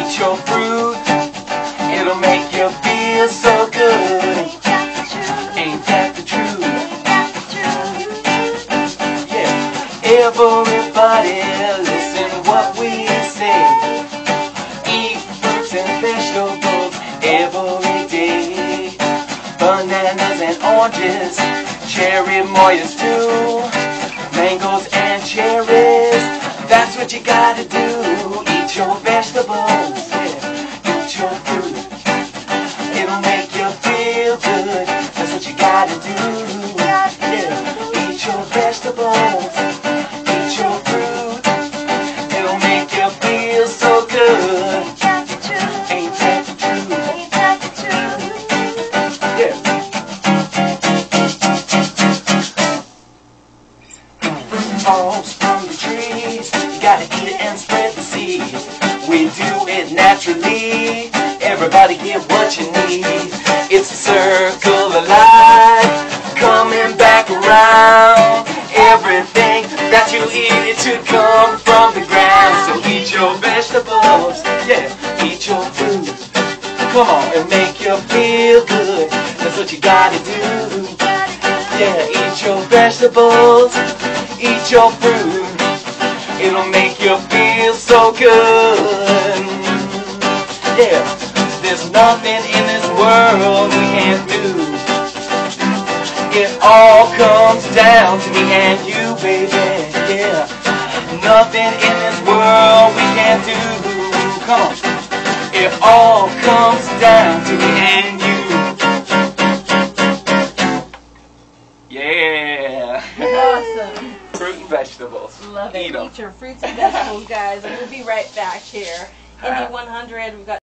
Eat your fruit, it'll make you feel so good. Ain't that the truth? Yeah, everybody listen what we say. Eat fruits and vegetables every day. Bananas and oranges, cherry moyas too. Mangoes and cherries, that's what you gotta do. Eat your vegetables, yeah. Eat your fruit, it'll make you feel good. That's what you gotta do, yeah. Eat your vegetables, eat your fruit, it'll make you feel so good. Ain't that the truth? Yeah. Fruit falls from the trees, you gotta eat it and spread the seeds. We do it naturally, everybody get what you need. It's a circle of life, coming back around. Everything that you eat, it should come from the ground. So eat your vegetables, yeah, eat your fruit. Come on, and make you feel good. That's what you gotta do. Yeah, eat your vegetables, eat your fruit. It'll make you feel so good. Yeah, there's nothing in this world we can't do. It all comes down to me and you, baby. Yeah, nothing in this world we can't do. Come on. It all comes down to me and you. Yeah. Awesome. Fruit and vegetables. Love it. Eat 'em. Eat your fruits and vegetables, guys. And we'll be right back here. Indy 100. We've got